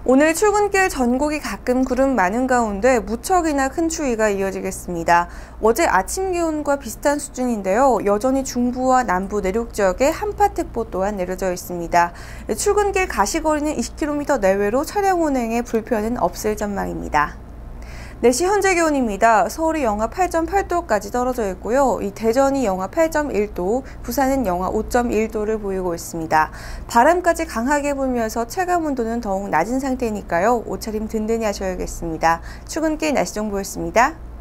오늘 출근길 전국이 가끔 구름 많은 가운데 무척이나 큰 추위가 이어지겠습니다. 어제 아침 기온과 비슷한 수준인데요. 여전히 중부와 남부 내륙 지역에 한파특보 또한 내려져 있습니다. 출근길 가시거리는 20km 내외로 차량 운행에 불편은 없을 전망입니다. 내시 현재 기온입니다. 서울이 영하 8.8도까지 떨어져 있고요. 이 대전이 영하 8.1도, 부산은 영하 5.1도를 보이고 있습니다. 바람까지 강하게 불면서 체감 온도는 더욱 낮은 상태니까요. 옷차림 든든히 하셔야겠습니다. 출근길 날씨 정보였습니다.